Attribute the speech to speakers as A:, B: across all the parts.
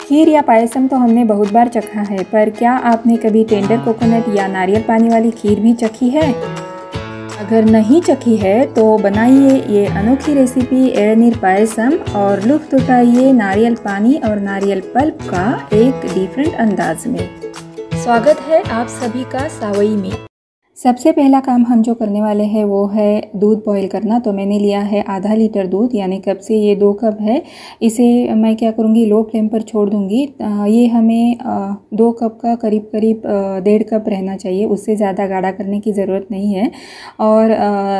A: खीर या पायसम तो हमने बहुत बार चखा है, पर क्या आपने कभी टेंडर कोकोनट या नारियल पानी वाली खीर भी चखी है? अगर नहीं चखी है तो बनाइए ये अनोखी रेसिपी इळनीर पायसम और लुत्फ़ उठाइए नारियल पानी और नारियल पल्प का एक डिफरेंट अंदाज में। स्वागत है आप सभी का सावई में। सबसे पहला काम हम जो करने वाले हैं वो है दूध बॉईल करना। तो मैंने लिया है आधा लीटर दूध, यानी कप से ये 2 कप है। इसे मैं क्या करूँगी, लो फ्लेम पर छोड़ दूँगी। ये हमें 2 कप का करीब 1.5 कप रहना चाहिए, उससे ज़्यादा गाढ़ा करने की ज़रूरत नहीं है। और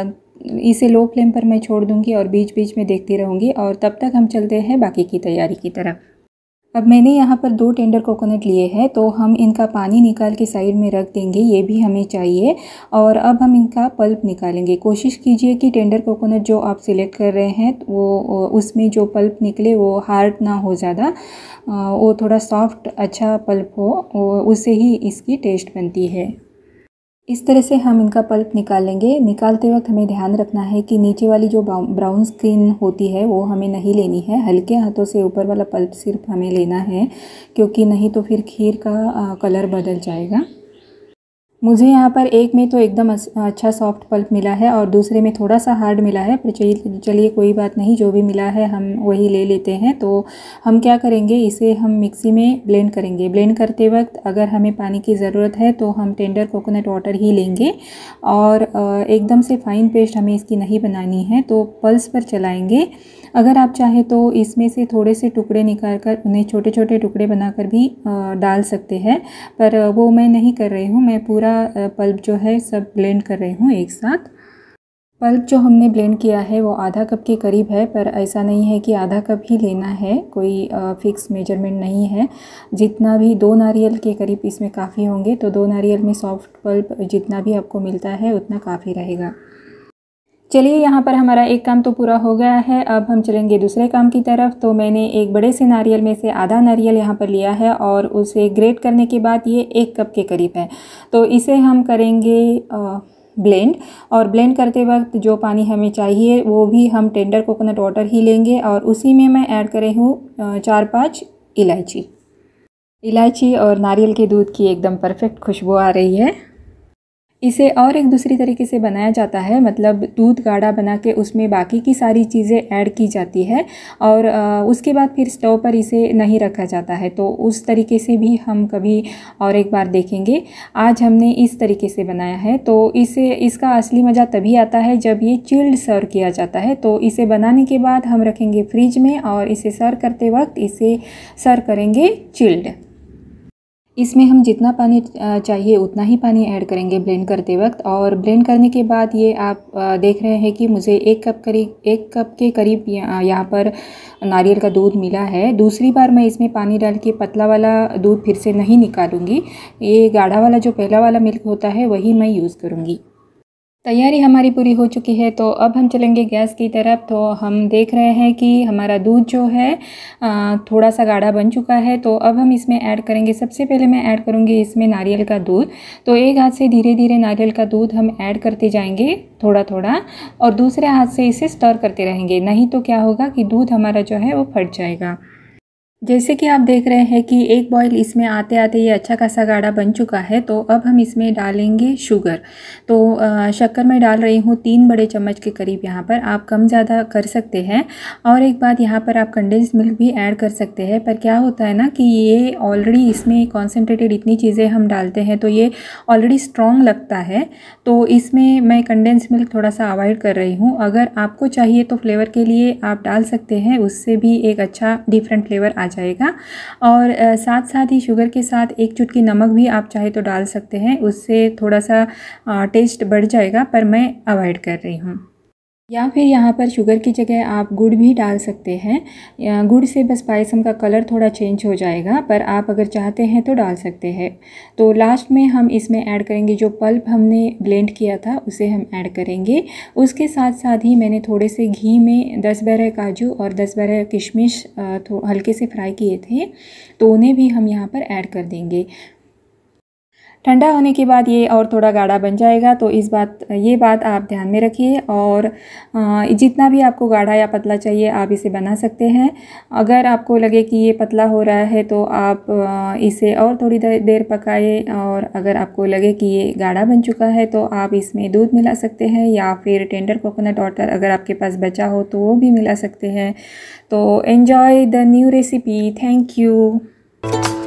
A: इसे लो फ्लेम पर मैं छोड़ दूँगी और बीच बीच में देखती रहूँगी। और तब तक हम चलते हैं बाकी की तैयारी की तरफ। अब मैंने यहाँ पर 2 टेंडर कोकोनट लिए हैं, तो हम इनका पानी निकाल के साइड में रख देंगे, ये भी हमें चाहिए। और अब हम इनका पल्प निकालेंगे। कोशिश कीजिए कि टेंडर कोकोनट जो आप सिलेक्ट कर रहे हैं वो उसमें जो पल्प निकले वो हार्ड ना हो ज़्यादा, वो थोड़ा सॉफ्ट अच्छा पल्प हो, उससे ही इसकी टेस्ट बनती है। इस तरह से हम इनका पल्प निकाल लेंगे। निकालते वक्त हमें ध्यान रखना है कि नीचे वाली जो ब्राउन स्किन होती है वो हमें नहीं लेनी है। हल्के हाथों से ऊपर वाला पल्प सिर्फ हमें लेना है, क्योंकि नहीं तो फिर खीर का कलर बदल जाएगा। मुझे यहाँ पर एक में तो एकदम अच्छा सॉफ्ट पल्प मिला है और दूसरे में थोड़ा सा हार्ड मिला है, पर चलिए कोई बात नहीं, जो भी मिला है हम वही ले लेते हैं। तो हम क्या करेंगे, इसे हम मिक्सी में ब्लेंड करेंगे। ब्लेंड करते वक्त अगर हमें पानी की ज़रूरत है तो हम टेंडर कोकोनट वाटर ही लेंगे और एकदम से फाइन पेस्ट हमें इसकी नहीं बनानी है, तो पल्स पर चलाएँगे। अगर आप चाहें तो इसमें से थोड़े से टुकड़े निकाल कर उन्हें छोटे छोटे टुकड़े बनाकर भी डाल सकते हैं, पर वो मैं नहीं कर रही हूँ। मैं पूरा पल्प जो है सब ब्लेंड कर रही हूँ एक साथ। पल्प जो हमने ब्लेंड किया है वो आधा कप के करीब है, पर ऐसा नहीं है कि आधा कप ही लेना है, कोई फिक्स मेजरमेंट नहीं है। जितना भी 2 नारियल के करीब इसमें काफ़ी होंगे, तो 2 नारियल में सॉफ्ट पल्प जितना भी आपको मिलता है उतना काफ़ी रहेगा। चलिए, यहाँ पर हमारा एक काम तो पूरा हो गया है। अब हम चलेंगे दूसरे काम की तरफ। तो मैंने एक बड़े से नारियल में से आधा नारियल यहाँ पर लिया है और उसे ग्रेट करने के बाद ये 1 कप के करीब है। तो इसे हम करेंगे ब्लेंड, और ब्लेंड करते वक्त जो पानी हमें चाहिए वो भी हम टेंडर कोकोनट वाटर ही लेंगे। और उसी में मैं ऐड कर रही हूँ 4-5 इलायची और नारियल के दूध की एकदम परफेक्ट खुशबू आ रही है। इसे और एक दूसरी तरीके से बनाया जाता है, मतलब दूध गाढ़ा बना के उसमें बाकी की सारी चीज़ें ऐड की जाती है और उसके बाद फिर स्टोव पर इसे नहीं रखा जाता है। तो उस तरीके से भी हम कभी और एक बार देखेंगे। आज हमने इस तरीके से बनाया है, तो इसका असली मज़ा तभी आता है जब ये चिल्ड सर्व किया जाता है। तो इसे बनाने के बाद हम रखेंगे फ्रिज में और इसे सर्व करते वक्त इसे सर्व करेंगे चिल्ड। इसमें हम जितना पानी चाहिए उतना ही पानी ऐड करेंगे ब्लेंड करते वक्त। और ब्लेंड करने के बाद ये आप देख रहे हैं कि मुझे 1 कप के करीब यहाँ पर नारियल का दूध मिला है। दूसरी बार मैं इसमें पानी डाल के पतला वाला दूध फिर से नहीं निकालूंगी। ये गाढ़ा वाला जो पहला वाला मिल्क होता है वही मैं यूज़ करूँगी। तैयारी हमारी पूरी हो चुकी है, तो अब हम चलेंगे गैस की तरफ। तो हम देख रहे हैं कि हमारा दूध जो है थोड़ा सा गाढ़ा बन चुका है। तो अब हम इसमें ऐड करेंगे, सबसे पहले मैं ऐड करूँगी इसमें नारियल का दूध। तो एक हाथ से धीरे धीरे नारियल का दूध हम ऐड करते जाएंगे थोड़ा थोड़ा, और दूसरे हाथ से इसे स्टर करते रहेंगे, नहीं तो क्या होगा कि दूध हमारा जो है वो फट जाएगा। जैसे कि आप देख रहे हैं कि एक बॉईल इसमें आते आते ये अच्छा खासा गाढ़ा बन चुका है। तो अब हम इसमें डालेंगे शुगर। तो शक्कर मैं डाल रही हूँ 3 बड़े चम्मच के करीब। यहाँ पर आप कम ज़्यादा कर सकते हैं। और एक बात, यहाँ पर आप कंडेंस्ड मिल्क भी ऐड कर सकते हैं, पर क्या होता है ना कि ये ऑलरेडी इसमें कॉन्सेंट्रेटेड इतनी चीज़ें हम डालते हैं तो ये ऑलरेडी स्ट्रॉन्ग लगता है। तो इसमें मैं कंडेंस्ड मिल्क थोड़ा सा अवॉइड कर रही हूँ। अगर आपको चाहिए तो फ्लेवर के लिए आप डाल सकते हैं, उससे भी एक अच्छा डिफरेंट फ्लेवर आ जाएगा। और साथ साथ ही शुगर के साथ 1 चुटकी नमक भी आप चाहे तो डाल सकते हैं, उससे थोड़ा सा टेस्ट बढ़ जाएगा, पर मैं अवॉइड कर रही हूँ। या फिर यहाँ पर शुगर की जगह आप गुड़ भी डाल सकते हैं। गुड़ से बस पायसम का कलर थोड़ा चेंज हो जाएगा, पर आप अगर चाहते हैं तो डाल सकते हैं। तो लास्ट में हम इसमें ऐड करेंगे जो पल्प हमने ब्लेंड किया था, उसे हम ऐड करेंगे। उसके साथ साथ ही मैंने थोड़े से घी में 10-12 काजू और 10-12 किशमिश हल्के से फ्राई किए थे, तो उन्हें भी हम यहाँ पर ऐड कर देंगे। ठंडा होने के बाद ये और थोड़ा गाढ़ा बन जाएगा, तो ये बात आप ध्यान में रखिए। और जितना भी आपको गाढ़ा या पतला चाहिए आप इसे बना सकते हैं। अगर आपको लगे कि ये पतला हो रहा है तो आप इसे और थोड़ी देर पकाइए, और अगर आपको लगे कि ये गाढ़ा बन चुका है तो आप इसमें दूध मिला सकते हैं, या फिर टेंडर कोकोनट वाटर अगर आपके पास बचा हो तो वो भी मिला सकते हैं। तो enjoy the new recipe. Thank you.